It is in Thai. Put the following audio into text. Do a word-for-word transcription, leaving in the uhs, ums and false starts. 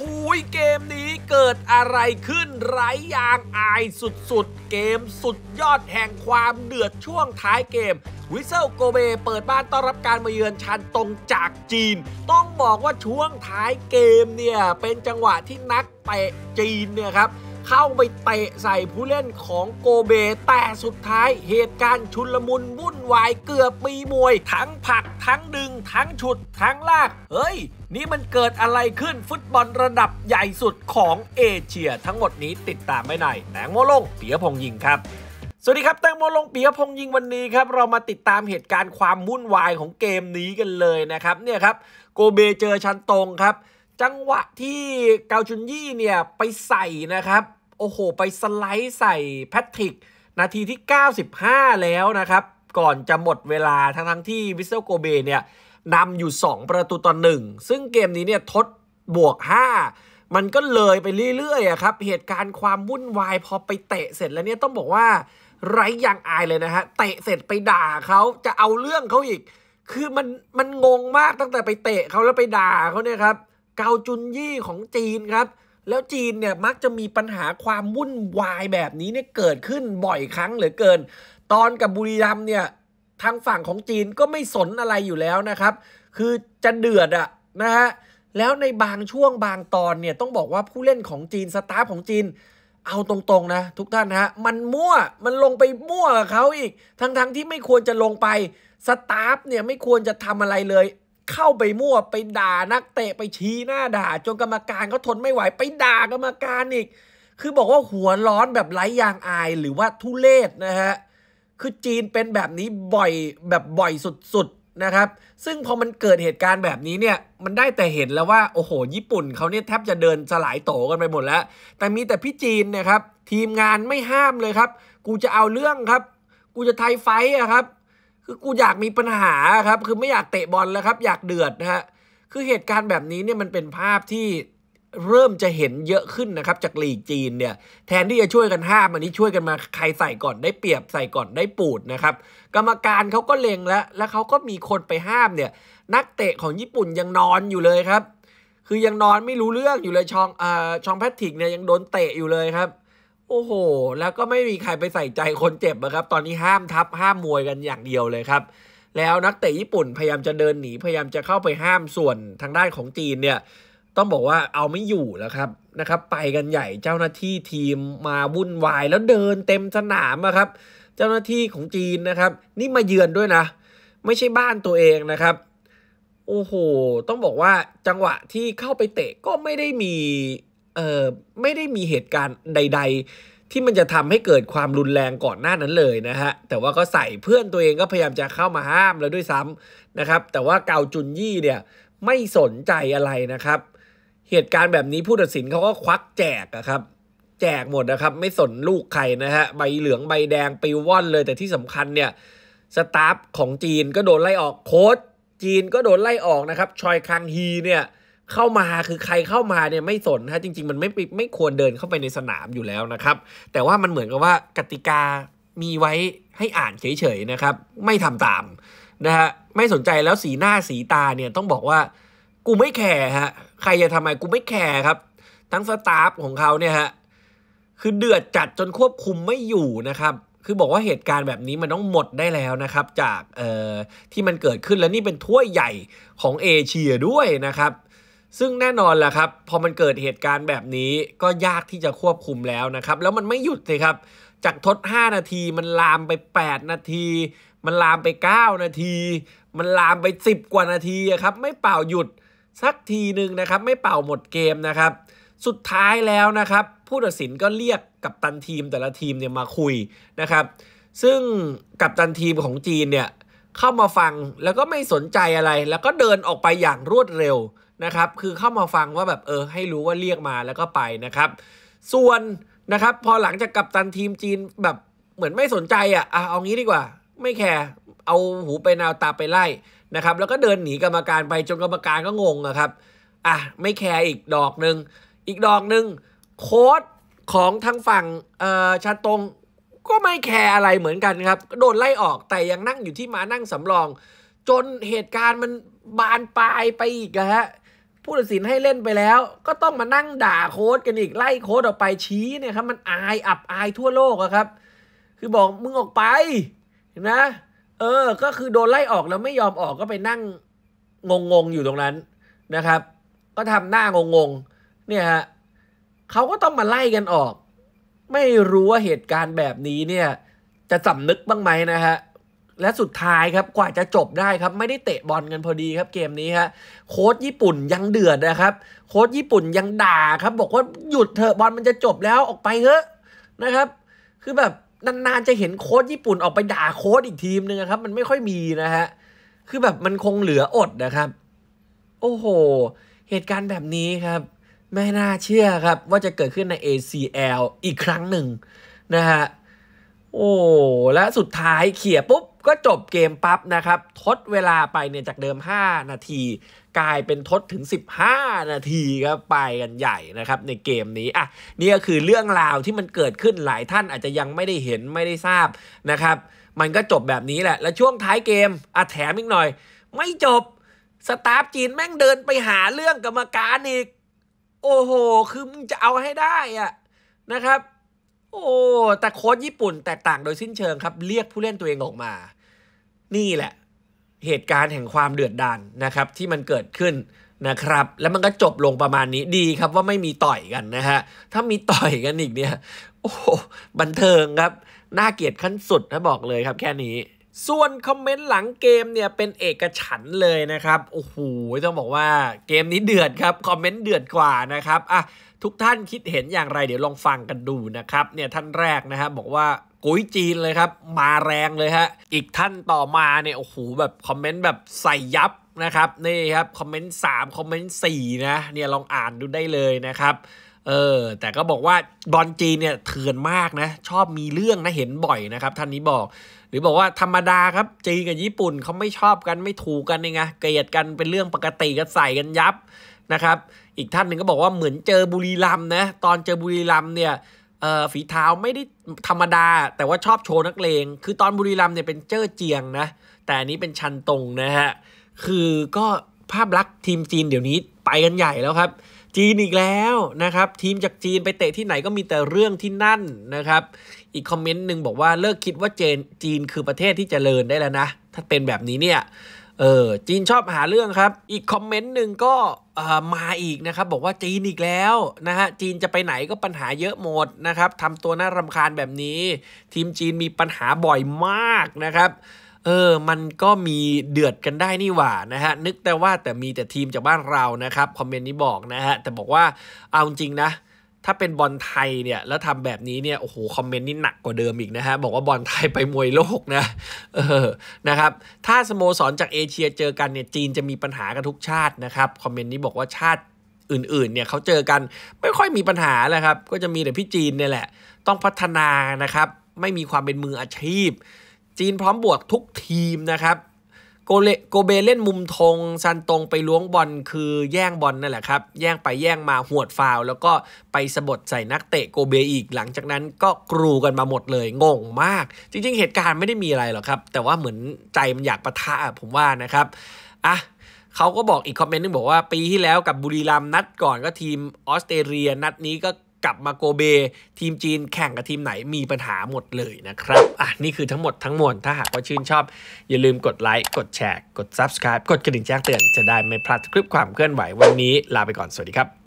อุ้ยเกมนี้เกิดอะไรขึ้นไร้ยางอายสุดๆเกมสุดยอดแห่งความเดือดช่วงท้ายเกมวิเซลโกเบเปิดบ้านต้อนรับการมาเยือนชันตงจากจีนต้องบอกว่าช่วงท้ายเกมเนี่ยเป็นจังหวะที่นักเตะจีนเนี่ยครับเข้าไปเตะใส่ผู้เล่นของโกเบแต่สุดท้ายเหตุการณ์ชุลมุนวุ่นวายเกือบมีมวยทั้งผลักทั้งดึงทั้งฉุดทั้งลากเฮ้ยนี่มันเกิดอะไรขึ้นฟุตบอลระดับใหญ่สุดของเอเชียทั้งหมดนี้ติดตามไม่ในแตงโมลงปิยพงษ์ยิงครับสวัสดีครับแตงโมลงปิยพงษ์ยิงวันนี้ครับเรามาติดตามเหตุการณ์ความวุ่นวายของเกมนี้กันเลยนะครับเนี่ยครับโกเบเจอชันตงครับจังหวะที่เกาจุนยี่เนี่ยไปใส่นะครับโอ้โหไปสไลด์ใส่แพทริกนาทีที่เก้าสิบห้าแล้วนะครับก่อนจะหมดเวลาทั้งทั้งที่วิสเซลโกเบเนี่ยนำอยู่สองประตูต่อหนึ่งซึ่งเกมนี้เนี่ยทดบวกห้ามันก็เลยไปเรื่อยๆครับเหตุการณ์ความวุ่นวายพอไปเตะเสร็จแล้วเนี่ยต้องบอกว่าไร้ยางอายเลยนะฮะเตะเสร็จไปด่าเขาจะเอาเรื่องเขาอีกคือมันมันงงมากตั้งแต่ไปเตะเขาแล้วไปด่าเขาเนี่ยครับเกาจุนยี่ของจีนครับแล้วจีนเนี่ยมักจะมีปัญหาความวุ่นวายแบบนี้เนี่ยเกิดขึ้นบ่อยครั้งเหลือเกินตอนกับบุรีรัมย์เนี่ยทางฝั่งของจีนก็ไม่สนอะไรอยู่แล้วนะครับคือจะเดือดอะนะฮะแล้วในบางช่วงบางตอนเนี่ยต้องบอกว่าผู้เล่นของจีนสตาฟของจีนเอาตรงๆนะทุกท่านฮะมันมั่วมันลงไปมั่วกับเขาอีกทั้งๆที่ไม่ควรจะลงไปสตาฟเนี่ยไม่ควรจะทำอะไรเลยเข้าไปมั่วไปด่านักเตะไปชี้หน้าด่าจนกรรมการเขาทนไม่ไหวไปด่ากรรมการอีกคือบอกว่าหัวร้อนแบบไร้ยางอายหรือว่าทุเรศนะฮะคือจีนเป็นแบบนี้บ่อยแบบบ่อยสุดๆนะครับซึ่งพอมันเกิดเหตุการณ์แบบนี้เนี่ยมันได้แต่เห็นแล้วว่าโอ้โหญี่ปุ่นเขาเนี่ยแทบจะเดินสลายโตกันไปหมดแล้วแต่มีแต่พี่จีนเนี่ยครับทีมงานไม่ห้ามเลยครับกูจะเอาเรื่องครับกูจะไทยไฟท์อะครับคือกูอยากมีปัญหาครับคือไม่อยากเตะบอลแล้วครับอยากเดือดนะฮะคือเหตุการณ์แบบนี้เนี่ยมันเป็นภาพที่เริ่มจะเห็นเยอะขึ้นนะครับจากลีกจีนเนี่ยแทนที่จะช่วยกันห้ามอันนี้ช่วยกันมาใครใส่ก่อนได้เปรียบใส่ก่อนได้ปูดนะครับกรรมการเขาก็เล็งแล้วแล้วเขาก็มีคนไปห้ามเนี่ยนักเตะของญี่ปุ่นยังนอนอยู่เลยครับคือยังนอนไม่รู้เรื่องอยู่เลยชองอ่าชองแพทริกเนี่ยยังโดนเตะอยู่เลยครับโอ้โหแล้วก็ไม่มีใครไปใส่ใจคนเจ็บนะครับตอนนี้ห้ามทับห้ามมวยกันอย่างเดียวเลยครับแล้วนักเตะญี่ปุ่นพยายามจะเดินหนีพยายามจะเข้าไปห้ามส่วนทางด้านของจีนเนี่ยต้องบอกว่าเอาไม่อยู่แล้วครับนะครับไปกันใหญ่เจ้าหน้าที่ทีมมาวุ่นวายแล้วเดินเต็มสนามครับเจ้าหน้าที่ของจีนนะครับนี่มาเยือนด้วยนะไม่ใช่บ้านตัวเองนะครับโอ้โหต้องบอกว่าจังหวะที่เข้าไปเตะก็ไม่ได้มีเอ่อไม่ได้มีเหตุการณ์ใดๆที่มันจะทำให้เกิดความรุนแรงก่อนหน้านั้นเลยนะฮะแต่ว่าก็ใส่เพื่อนตัวเองก็พยายามจะเข้ามาห้ามแล้วด้วยซ้ำนะครับแต่ว่าเกาจุนยี่เนี่ยไม่สนใจอะไรนะครับเหตุการณ์แบบนี้ผู้ตัดสินเขาก็ควักแจกอะครับแจกหมดนะครับไม่สนลูกใครนะฮะใบเหลืองใบแดงปิวว่อนเลยแต่ที่สำคัญเนี่ยสตาฟของจีนก็โดนไล่ออกโค้ชจีนก็โดนไล่ออกนะครับชอยคังฮีเนี่ยเข้ามาคือใครเข้ามาเนี่ยไม่สนฮะจริงๆมันไม่ไม่ควรเดินเข้าไปในสนามอยู่แล้วนะครับแต่ว่ามันเหมือนกับว่ากติกามีไว้ให้อ่านเฉยๆนะครับไม่ทำตามนะฮะไม่สนใจแล้วสีหน้าสีตาเนี่ยต้องบอกว่ากูไม่แคร์ฮะใครจะทำไมกูไม่แคร์ครับทั้งสตาฟของเขาเนี่ยฮะคือเดือดจัดจนควบคุมไม่อยู่นะครับคือบอกว่าเหตุการณ์แบบนี้มันต้องหมดได้แล้วนะครับจากเอ่อที่มันเกิดขึ้นแล้วนี่เป็นถ้วยใหญ่ของเอเชียด้วยนะครับซึ่งแน่นอนแหละครับพอมันเกิดเหตุการณ์แบบนี้ก็ยากที่จะควบคุมแล้วนะครับแล้วมันไม่หยุดเลยครับจากทดห้านาทีมันลามไปแปดนาทีมันลามไปเก้านาทีมันลามไปสิบกว่านาทีครับไม่เป่าหยุดสักทีหนึ่งนะครับไม่เป่าหมดเกมนะครับสุดท้ายแล้วนะครับผู้ตัดสินก็เรียกกัปตันทีมแต่ละทีมเนี่ยมาคุยนะครับซึ่งกัปตันทีมของจีนเนี่ยเข้ามาฟังแล้วก็ไม่สนใจอะไรแล้วก็เดินออกไปอย่างรวดเร็วนะครับคือเข้ามาฟังว่าแบบเออให้รู้ว่าเรียกมาแล้วก็ไปนะครับส่วนนะครับพอหลังจากกัปตันทีมจีนแบบเหมือนไม่สนใจอ่ะอ่ะเอางี้ดีกว่าไม่แคร์เอาหูไปนาวตาไปไล่นะครับแล้วก็เดินหนีกรรมการไปจนกรรมการก็งงอะครับอ่ะไม่แคร์อีกดอกนึงอีกดอกนึงโค้ชของทางฝั่งเอ่อชาตงก็ไม่แคร์อะไรเหมือนกันครับโดนไล่ออกแต่ยังนั่งอยู่ที่ม้านั่งสำรองจนเหตุการณ์มันบานปลายไปอีกฮะผู้ตัดสินให้เล่นไปแล้วก็ต้องมานั่งด่าโค้ชกันอีกไล่โค้ชออกไปชี้เนี่ยครับมันอายอับอายทั่วโลกอะครับคือบอกมึงออกไปเห็นไหมเออก็คือโดนไล่ออกแล้วไม่ยอมออกก็ไปนั่งงงๆอยู่ตรงนั้นนะครับก็ทำหน้างงๆเนี่ยฮะเขาก็ต้องมาไล่กันออกไม่รู้ว่าเหตุการณ์แบบนี้เนี่ยจะสำนึกบ้างไหมนะฮะและสุดท้ายครับกว่าจะจบได้ครับไม่ได้เตะบอลกันพอดีครับเกมนี้ฮะโค้ชญี่ปุ่นยังเดือดนะครับโค้ชญี่ปุ่นยังด่าครับบอกว่าหยุดเถอะบอลมันจะจบแล้วออกไปเถอะนะครับคือแบบนานๆจะเห็นโค้ชญี่ปุ่นออกไปด่าโค้ชอีกทีมนึงครับมันไม่ค่อยมีนะฮะคือแบบมันคงเหลืออดนะครับโอ้โหเหตุการณ์แบบนี้ครับไม่น่าเชื่อครับว่าจะเกิดขึ้นใน เอ ซี แอล อีกครั้งหนึ่งนะฮะโอ้และสุดท้ายเขี่ยปุ๊บก็จบเกมปั๊บนะครับทดเวลาไปเนี่ยจากเดิมห้านาทีกลายเป็นทดถึงสิบห้านาทีครับไปกันใหญ่นะครับในเกมนี้อ่ะนี่ก็คือเรื่องราวที่มันเกิดขึ้นหลายท่านอาจจะยังไม่ได้เห็นไม่ได้ทราบนะครับมันก็จบแบบนี้แหละแล้วช่วงท้ายเกมอ่ะแถมอีกหน่อยไม่จบสตาฟจีนแม่งเดินไปหาเรื่องกรรมการอีกโอ้โหคือมึงจะเอาให้ได้อ่ะนะครับโอ้แต่โค้ชญี่ปุ่นแตกต่างโดยสิ้นเชิงครับเรียกผู้เล่นตัวเองออกมานี่แหละเหตุการณ์แห่งความเดือดดาลนะครับที่มันเกิดขึ้นนะครับแล้วมันก็จบลงประมาณนี้ดีครับว่าไม่มีต่อยกันนะฮะถ้ามีต่อยกันอีกเนี่ยโอ้บันเทิงครับน่าเกลียดขั้นสุดนะบอกเลยครับแค่นี้ส่วนคอมเมนต์หลังเกมเนี่ยเป็นเอกฉันท์เลยนะครับโอ้โหต้องบอกว่าเกมนี้เดือดครับคอมเมนต์เดือดกว่านะครับอ่ะทุกท่านคิดเห็นอย่างไรเดี๋ยวลองฟังกันดูนะครับเนี่ยท่านแรกนะครับบอกว่ากุ้ยจีนเลยครับมาแรงเลยฮะอีกท่านต่อมาเนี่ยโอ้โหแบบคอมเมนต์แบบใส่ยับนะครับนี่ครับคอมเมนต์สามคอมเมนต์สี่นะเนี่ยลองอ่านดูได้เลยนะครับเออแต่ก็บอกว่าบอลจีนเนี่ยเถื่อนมากนะชอบมีเรื่องนะเห็นบ่อยนะครับท่านนี้บอกหรือบอกว่าธรรมดาครับจีนกับญี่ปุ่นเขาไม่ชอบกันไม่ถูกกันไงเกลียดกันเป็นเรื่องปกติกันใส่กันยับนะครับอีกท่านหนึ่งก็บอกว่าเหมือนเจอบุรีรัมย์นะตอนเจอบุรีรัมย์เนี่ยเอ่อฝีเท้าไม่ได้ธรรมดาแต่ว่าชอบโชว์นักเลงคือตอนบุรีรัมย์เนี่ยเป็นเจ้อเจียงนะแต่อันนี้เป็นชันตงนะฮะคือก็ภาพลักษณ์ทีมจีนเดี๋ยวนี้ไปกันใหญ่แล้วครับจีนอีกแล้วนะครับทีมจากจีนไปเตะที่ไหนก็มีแต่เรื่องที่นั่นนะครับอีกคอมเมนต์หนึ่งบอกว่าเลิกคิดว่าเจนจีนคือประเทศที่เจริญได้แล้วนะถ้าเป็นแบบนี้เนี่ยเออจีนชอบหาเรื่องครับอีกคอมเมนต์หนึ่งก็เอ่อมาอีกนะครับบอกว่าจีนอีกแล้วนะฮะจีนจะไปไหนก็ปัญหาเยอะหมดนะครับทำตัวน่ารำคาญแบบนี้ทีมจีนมีปัญหาบ่อยมากนะครับเออมันก็มีเดือดกันได้นี่หว่านะฮะนึกแต่ว่าแต่มีแต่ทีมจากบ้านเรานะครับคอมเมนต์นี้บอกนะฮะแต่บอกว่าเอาจริงนะถ้าเป็นบอลไทยเนี่ยแล้วทำแบบนี้เนี่ยโอ้โหคอมเมนต์นี่หนักกว่าเดิมอีกนะฮะบอกว่าบอลไทยไปมวยโลกนะเออนะครับถ้าสโมสรจากเอเชียเจอกันเนี่ยจีนจะมีปัญหากันทุกชาตินะครับคอมเมนต์นี้บอกว่าชาติอื่นๆเนี่ยเขาเจอกันไม่ค่อยมีปัญหาแหละครับก็จะมีแต่พี่จีนเนี่ยแหละต้องพัฒนานะครับไม่มีความเป็นมืออาชีพจีนพร้อมบวกทุกทีมนะครับโกเลโกเบเล่นมุมธงซันตงไปล้วงบอลคือแย่งบอลนั่นแหละครับแย่งไปแย่งมาหวดฟาวแล้วก็ไปสะบัดใส่นักเตะโกเบอีกหลังจากนั้นก็กรูกันมาหมดเลยงงมากจริงๆเหตุการณ์ไม่ได้มีอะไรหรอกครับแต่ว่าเหมือนใจมันอยากปะทะผมว่านะครับอ่ะเขาก็บอกอีกคอมเมนต์นึงบอกว่าปีที่แล้วกับบุรีรัมย์นัดก่อนก็ทีมออสเตรเลียนัดนี้ก็กลับมาโกเบทีมจีนแข่งกับทีมไหนมีปัญหาหมดเลยนะครับอ่ะนี่คือทั้งหมดทั้งมวลถ้าหากว่าชื่นชอบอย่าลืมกดไลค์กดแชร์กด ซับสไครบ์ กดกระดิ่งแจ้งเตือนจะได้ไม่พลาดคลิปความเคลื่อนไหววันนี้ลาไปก่อนสวัสดีครับ